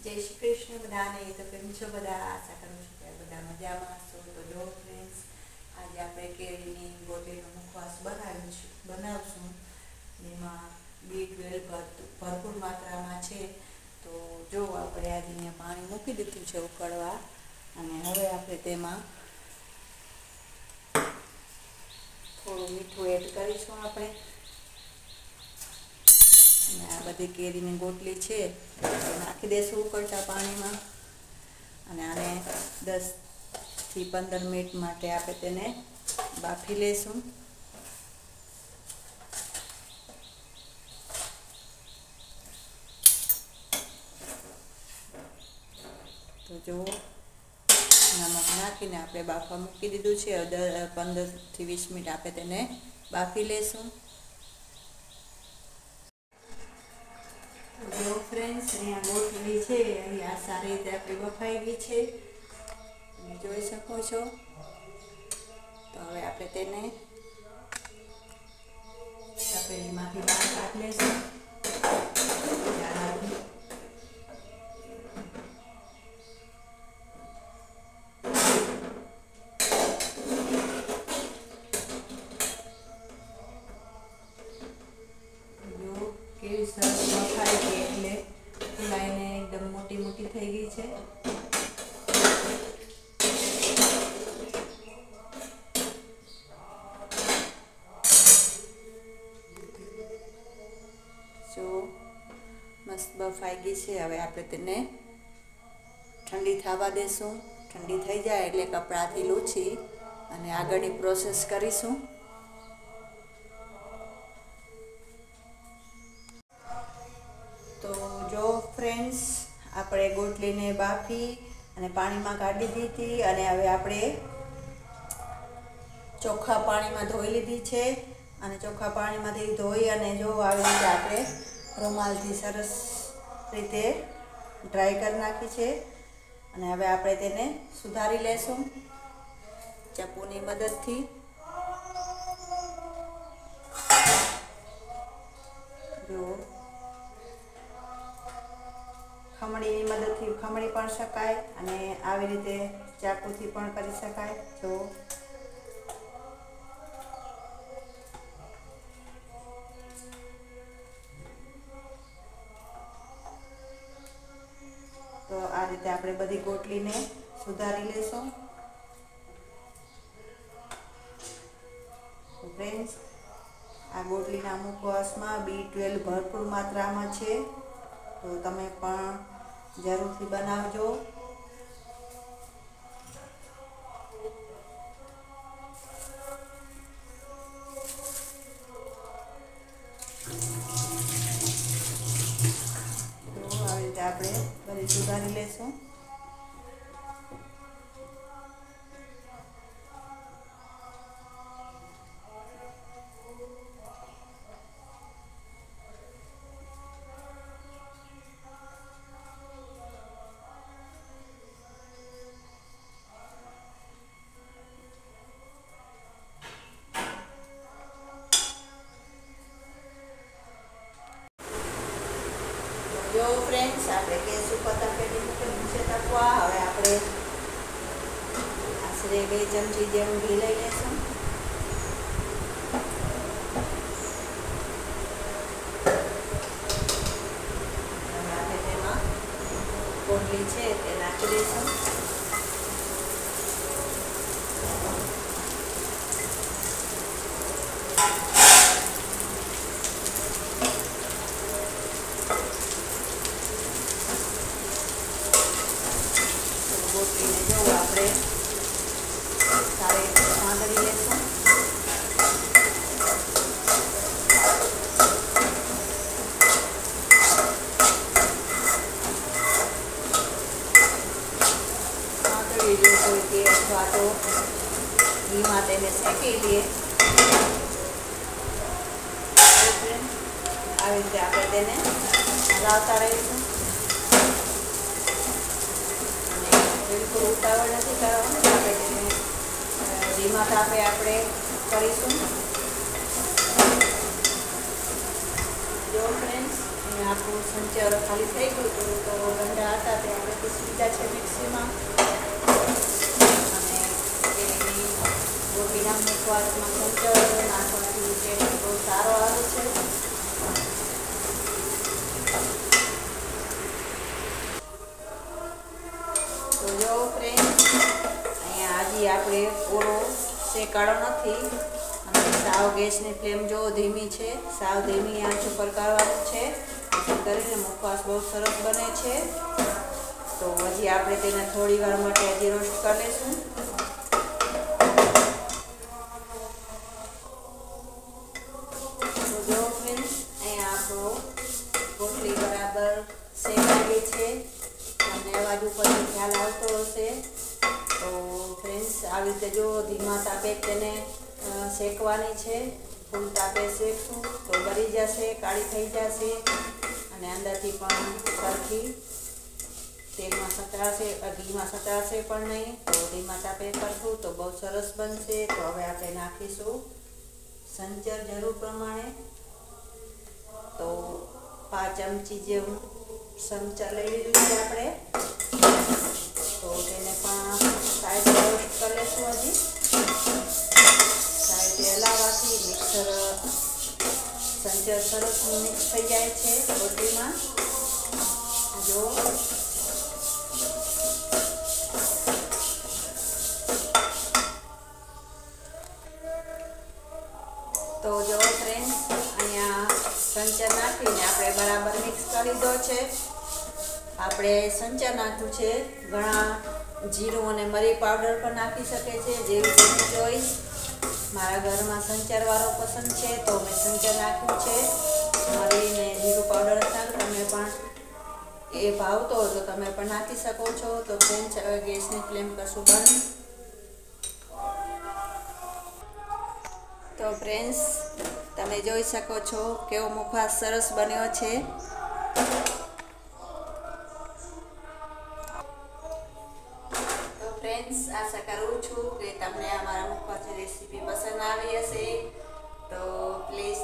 जय श्री कृष्ण बधाने। तो केम छो बधा? आशा करूँ छुं के बधा मजामां छो। तो जो फ्रेंड्स, आज आपणे केळीनी गोटीनो मुखवास बनावशुं। एमां B12 भरपूर मात्रामां छे। तो जो आपणे आज अहींया पाणी मूकी दीधुं छे उकळवा अने हवे आपणे तेमां थोडुं मीठुं एड करीशुं। आपणे आ बधी केरीनी गोटली छे नाखी देशुं उकळता पाणीमां अने आने 10 થી 15 मिनिट माटे आपणे तेने बाफी लेशुं। तो जो नमक नाखीने आपणे बाफवा मूकी दीधुं छे। 15 થી 20 मिनिट आपणे तेने बाफी लेशुं। जो फ्रेंड्स, अहींया गोटली छे अहीं आ सारी रीते आपणी बफाई गई छे, તમે જોઈ શકો છો। તો હવે આપણે તેને તપેલીમાંથી બહાર કાઢી લઈશું। જો કેવી સરસ બફાઈ ગઈ એટલે ફૂલાઈને એકદમ મોટી મોટી થઈ ગઈ છે। जो मस्त बफाई गई है। हवे आपणे तेने ठंडी थवा देशुं। ठंडी थई जाए एटले कपड़ाथी लूछी अने आगळनी प्रोसेस करीशुं। तो जो फ्रेंड्स, आपणे गोटलीने बाफी अने पाणीमां काढी दीधी अने हवे आपणे ચોખ્ખા પાણીમાં ધોઈ લીધી છે અને ચોખ્ખા પાણીમાંથી ધોઈ અને જો આવી રીતે આપણે રૂમાલથી સરસ રીતે ડ્રાય કરી નાખી છે અને હવે આપણે તેને સુધારી લેશું ચપ્પુની મદદથી। જો ખમણીની મદદથી ખમણી પણ શકાય અને આવી રીતે ચાકુથી પણ કરી શકાય। જો तो आ रीते आपणे बधी गोटलीने सुधारी लेशुं। फ्रेंड्स, आ गोटलीना मुखवासमां B12 भरपूर मात्रामां छे। तो तमे पण जरूरथी बनावजो। આપણે બધી સુધારી લેશું। जो फ्रेंड्स, આપણે ગેસ ઉપર તપેલી મૂકી છે તપવા। હવે આપણે આશરે 2 ચમચી જેવું ઘી લઈ લેશું। હવે આપણે તેમાં ગોટલી છે તે નાખી દઈશું। गोटलीने जो आपणे सारी रीते सांतળી लेशुं। सांतળી जो कोई तेल अथवा तो घीमां तेने शेकी लईए। આવી રીતે આપણે તેને હલાવતા રહીશું। बिल्कुल उतावळ नहीं करवानी, આપણે તેને ધીમા તાપે આપણે કરીશું। જો ફ્રેન્ડ્સ, અને આપણું સંચર ખાલી થઈ ગયું હતું તો ગંડા હતા તે આપણે પીસી લીધા છે મિક્સીમાં. અને કેરીની ગોટીના મુખવાસમાં સંચર નાખવાથી ટેસ્ટ બહુ સારો આવે છે. તો જો ફ્રેન્ડ, અહીંયા હજી આપણે પૂરો શેકાળો નથી અને સાવ ગેસની ફ્લેમ જો ધીમી છે, સાવ ધીમી આંચ ઉપર કરવાનું છે, જેથી કરીને મુખવાસ બહુ સરસ બને છે. તો હજી આપણે તેને થોડી વાર માટે હજી રોસ્ટ કરી લઈશું. તો જો ફ્રેન્ડ્સ, અહીંયા આપણો રોટલી બરાબર શેકાઈ છે. તમને અવાજ ઉપરથી ખ્યાલ આવતો હશે. તો ફ્રેન્ડ્સ, આવી રીતે જો ધીમા તાપે તેને શેકવાની છે. ફૂલ તાપે શેકશું તો બળી જશે, કાળી થઈ જશે અને અંદરથી પણ સરખી તેલમાં સતરાશે, ઘીમાં સતરાશે પણ નહીં. તો ધીમા તાપે કરશું તો બહુ સરસ બનશે. તો હવે આપણે નાખીશું સંચર જરૂર પ્રમાણે. તો 5 ચમચી જેવું સંચર લઈ લીધું છે આપણે. તો તેને પણ સાઈડ રોસ્ટ કરી લઈશું. હજી સાઈડ હલાવવાથી સંચર સરસ મિક્સ થઈ જાય છે રોટલીમાં. જો તો જો ફ્રેન્ડ્સ, અહીંયા સંચર નાખીને આપણે બરાબર મિક્સ કરી લીધો છે. આપણે સંચર નાખ્યું છે, ઘણા જીરું અને મરી પાવડર પણ નાખી શકે છે, જેવી તેની ચોઈસ. મારા ઘરમાં સંચરવાળો પસંદ છે તો મેં સંચર નાખ્યું છે. મરી ને જીરું પાવડર હતા, તમે પણ એ ભાવતો હોય તો તમે પણ નાખી શકો છો. તો ફ્રેન્ડ્સ, હવે ગેસની ફ્લેમ કરશું બંધ. તો ફ્રેન્ડ્સ, તમે જોઈ શકો છો કેવો મુખવાસ સરસ બન્યો છે. તો ફ્રેન્ડ્સ, આશા કરું છું કે તમને અમારા મુખવાસની રેસીપી પસંદ આવી હશે. તો પ્લીઝ